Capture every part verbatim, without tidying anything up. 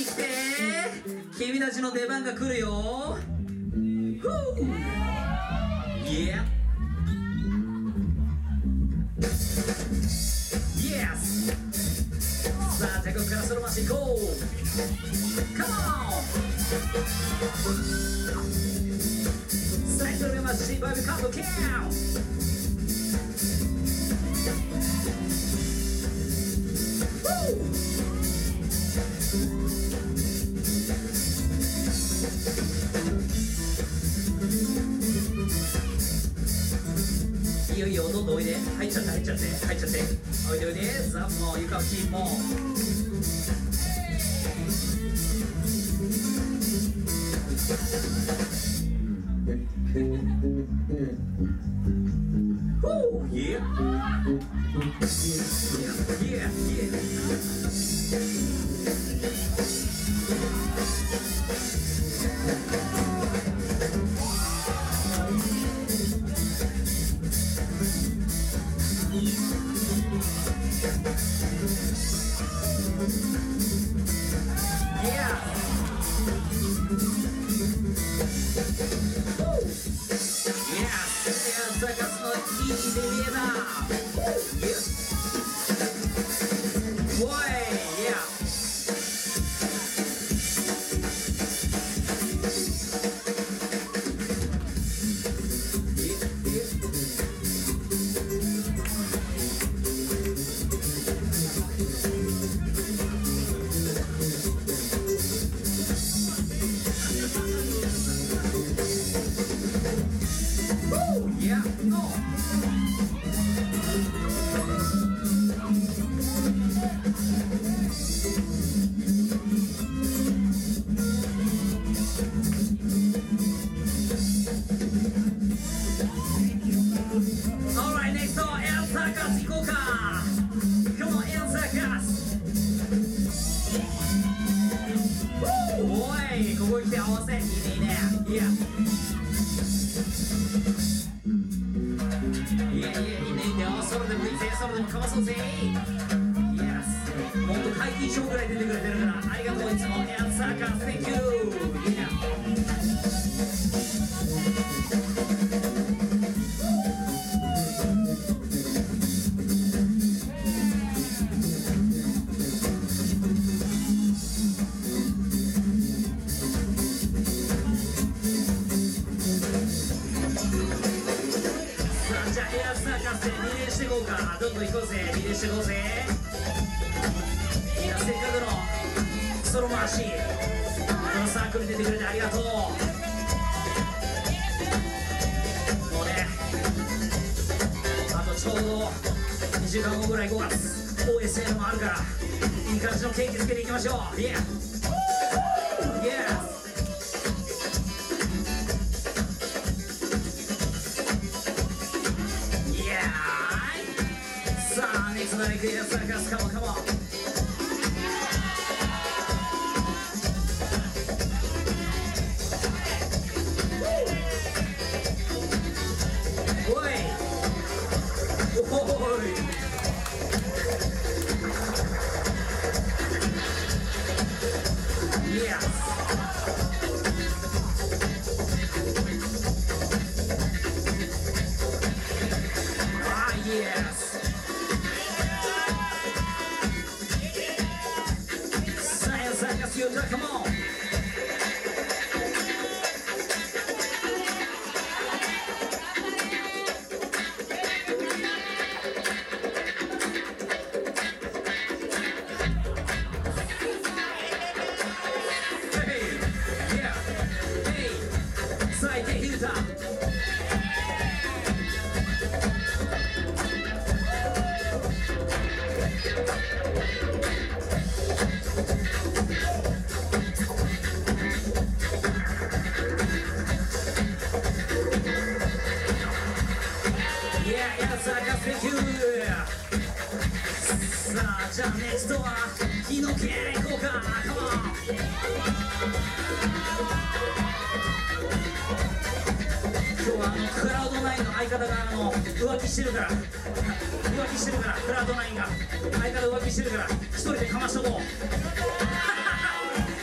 に来て、君たちの出番が来るよ。Yeah Yes さあ、じゃあここからそのまま行こう。 Come on 最初のマジバイブカウントキャウ。いいよいいよ、どんどんおいで。入っちゃって入っちゃって入っちゃって、おいでおいで。ザもうゆかおきもWoo! Yeah! Yeah, yeah, yeah! Заказ и Елена. Yes. Boy, yeah. Yeah, no. Alright, next door, El Circus 行こうか。Come on, El Circus. おい、ここに来て合わせ。いいねいいね。Yeah.いやいや、いいねいいね。ソロでもいいぜ、ソロでもかわそうぜ。Yes。もっと解禁賞ぐらい出てくれてるから、ありがとういつも。エアサーカー、Thank you。Yeah。じゃあエアサーカスでリレーしていこうか。どんどん行こうぜ、リレーしていこうぜ。いや、せっかくのソロ回し、このサークルに出てくれてありがとう。もうね、あとちょうどにしゅうかんごぐらいごがつ オーエスエル もあるから、いい感じの景気づけていきましょう。Yeah! Yeah!さあ、ネクストナイクエアサーカス、カモンカモン。おいおいYes Ah, yes Come on! Hey! Yeah! Hey! Sai te hilta! Thank you! さあ、じゃあネクストは日の系行こうか。Come on! 今日はあのクラウドナインの相方があの浮気してるから浮気してるからクラウドナインが相方浮気してるから一人でかましとこう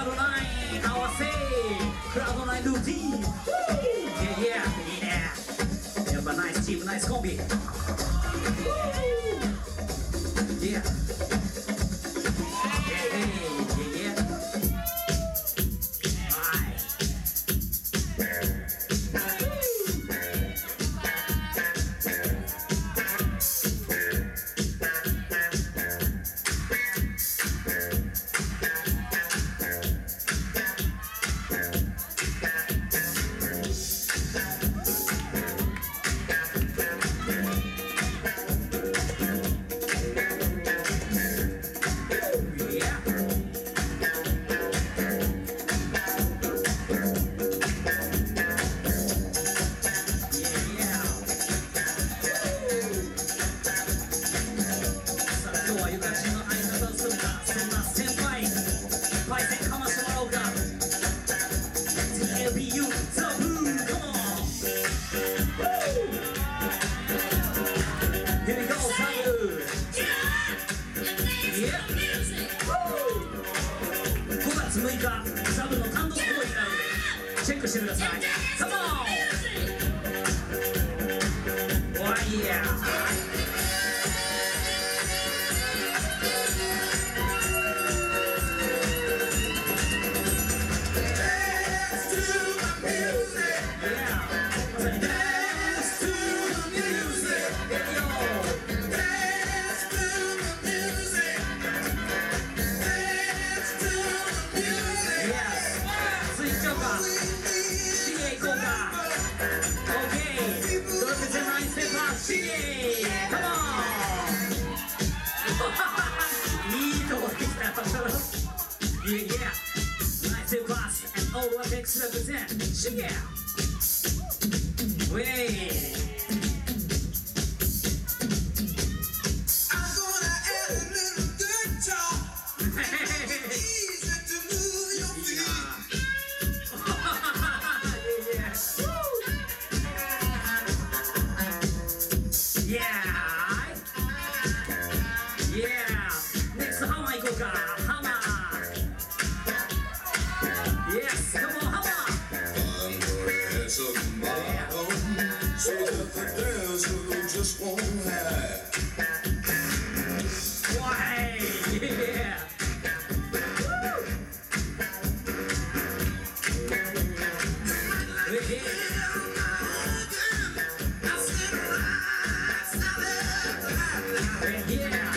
ドナイン合わせクラウドナインルーティン Yeah yeah いいねやっぱナイスチームナイスコンビ Yeahむいかサブの単独公演なのでチェックしてください。カモン！おいや。Yeah, yeah. Nice and fast and all what makes represent. Yeah. Wait. I'm gonna add a little good talk. Easy to move your feet. Yeah. Yeah. Yeah. Next, how am I go ga? Yes, come on, come on. I'm gonna answer tomorrow, so that the dancers just won't have. Why? Yeah. Yeah.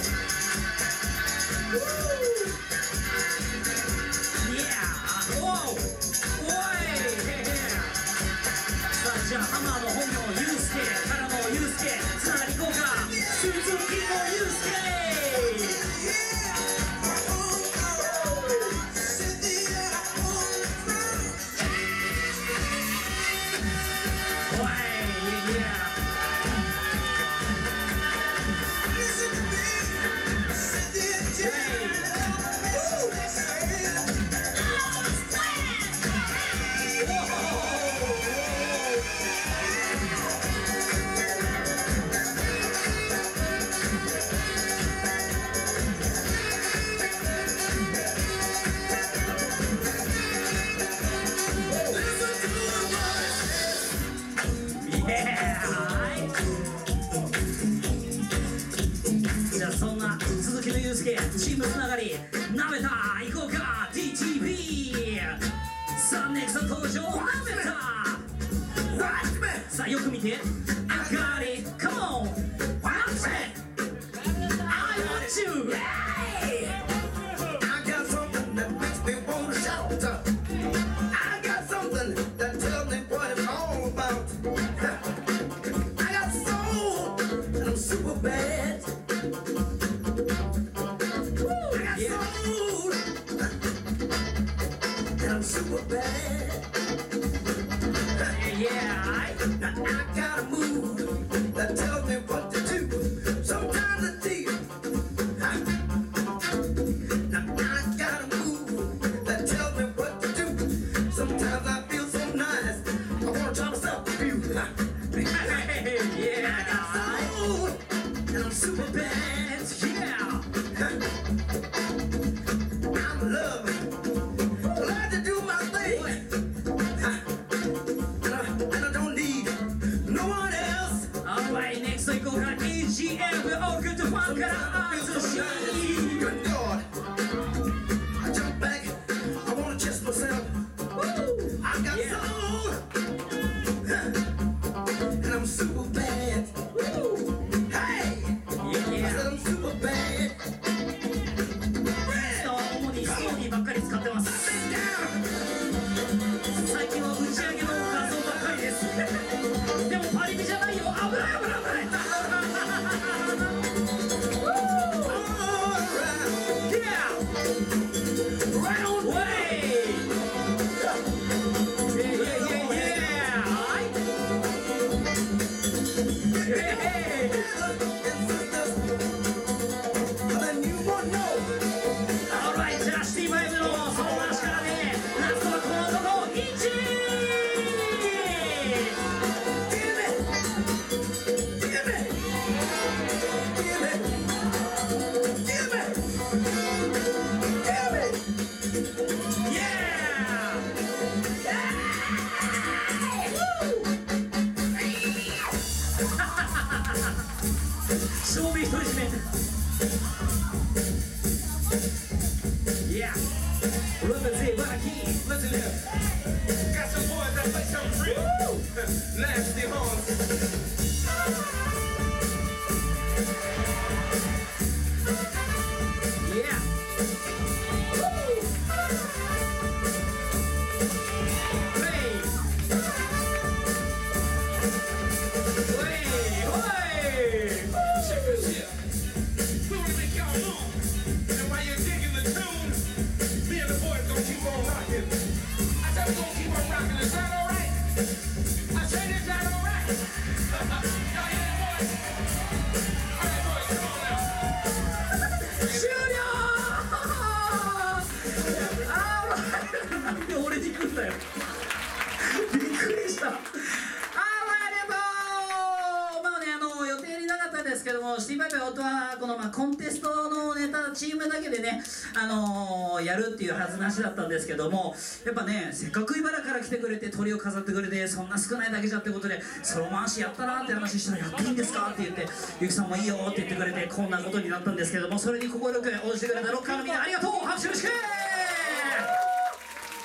チームつながりなめた行こうか ディーティービー さあネクスト登場なめたさあよく見て I got it come on watch it I want you I got something that makes me wanna shout I got something that tells me what it's all about I got soul and I'm super bad super bad. Yeah, I, I got a move that tells me what to do. Sometimes I feel. Now I got a move that tells me what to do. Sometimes I feel so nice. I wanna try myself a few. Yeah, I got soul and I'm super bad. Yeah, I'm loving. ってます。最近は打ち上げの画像ばっかりです。でもパリピじゃないよ。危ない危ない危ない。Right on way. Yeah, yeah, yeah, yeah. Hey, hey. Alright, じゃあシティバイブのその話からね、ラストはこの男、イチ照明独り占め。Yeah, represent Rocky. Listen here. Got some boys that play some real nasty horns. Yeah. Hey. Hey, hey. Check this here. We wanna make y'all move. And while you're digging the tune, me and the boys gonna keep on rocking. I said we gonna keep on rocking. Is that alright? I said, is that alright? Y'all hear that, boys? Alright, boys, come on now. 終了。あー、なんで俺に来んだよ。びっくりした。あー、ありがとう。まあね、あの予定になかったですけども、シティバイバイ夫はこのまあコンテストのネタチームだけでね、あのー、やるっていうはずなしだったんですけども、やっぱね、せっかく茨から来てくれて鳥を飾ってくれて、そんな少ないだけじゃってことでソロ回しやったなって話したら、やっていいんですかって言って、ゆきさんもいいよって言ってくれて、こんなことになったんですけども、それに快く応じてくれたロッカーのみんなありがとう。拍手よろしく。